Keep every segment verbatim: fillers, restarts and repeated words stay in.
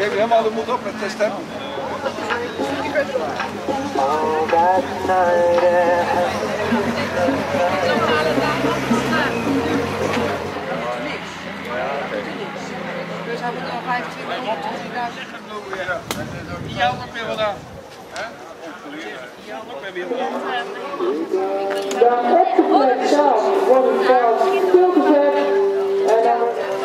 Geef je helemaal de moed op met de stem. Oh, that night Dus hij moet al vijfentwintig minuten. Ja, nog weer vandaan. Ja, nog weer vandaan. Dan op de plek zelf wordt het veld stilgezet en dan...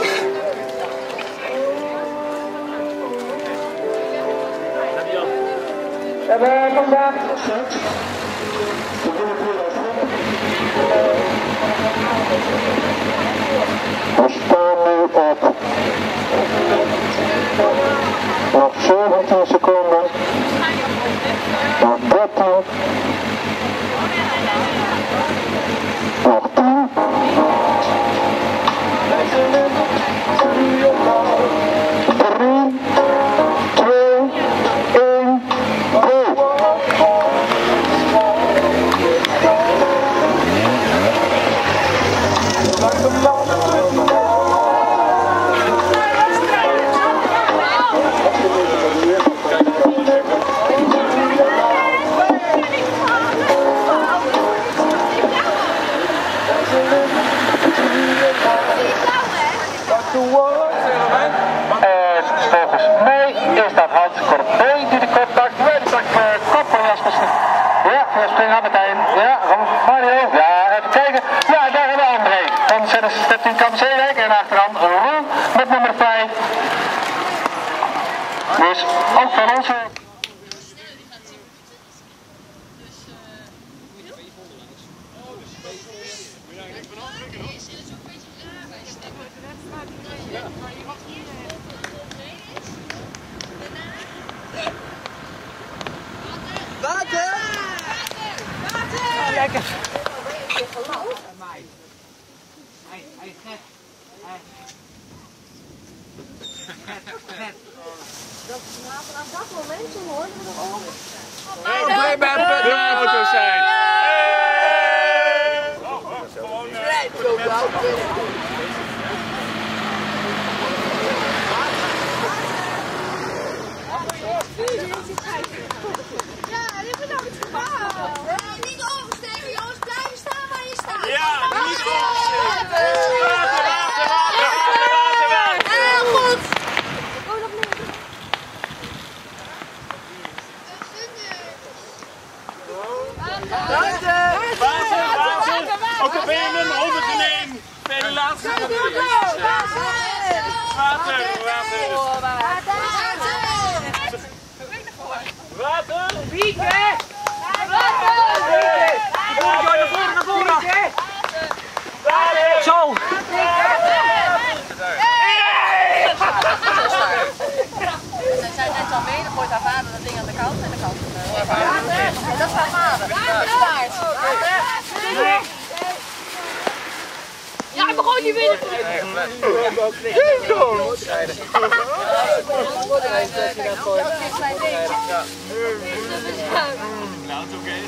We hebben vandaag gezet. We staan nu op nog zeventien seconden, nog dertien, nog tien, drie, twee, één, go! Volgens mij is dat Hans Corbeil die de kop pakt. Nee, die pakt uh, kop van Jasper. Ja, Jasper gaat meteen. Ja, Mario. Ja, even kijken. Ja, daar hebben we André. Van zestien Kamp Zeewijk en achteraan Roel met nummer vijf. Dus ook van ons. Water! Water! Lekker! Hij is gek. Dat vanaf dat moment zo hoor. Blij bij de auto's zijn. Ja, dit moet ook het geval. Niet oversteken, jongens. Blijven staan waar je staat. Ja, niet oversteken. Water, water, water, water, water. Heel goed. Oh, nog meer. Water, water. Ook al ben je nummer honderdéén. Ben je de laatste. Water, water. Water! Wieke! Water! Wieke! Naar voren, naar voren! Zo! Zij zijn net al mee, dan gooit haar vader dat ding aan de kant en de kant. En dat is haar vader. Staart. Ja, ik begon niet winnen. Nou, het is oké.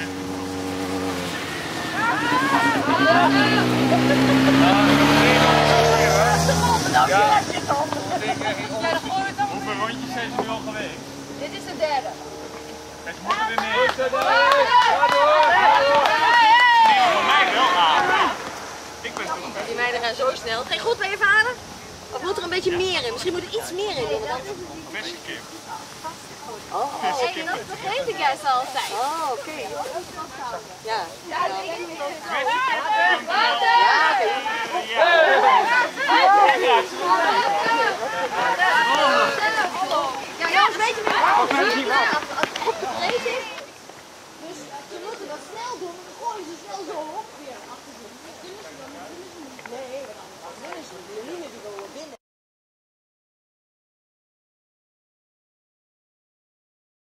Hoeveel rondjes zijn ze nu al geweest? Dit is de derde. Het moet er weer mee. Die van mij wel aan. Ik ben toch. Die meiden gaan zo snel. Geen goed bij je vader? Of moet er een beetje meer in? Misschien moet er iets meer in doen. Best een keer. Oh, hey, dat vergeet ik juist altijd. Oh, oké. Okay. Ja. Ja, Water! Water!